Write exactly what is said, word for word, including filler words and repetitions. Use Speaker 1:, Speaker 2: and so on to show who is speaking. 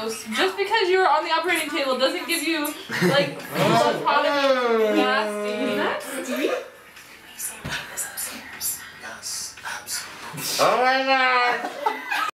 Speaker 1: gross. Just because you were on the operating table doesn't give you like full autonomy. Nasty. Nasty.
Speaker 2: Oh my god!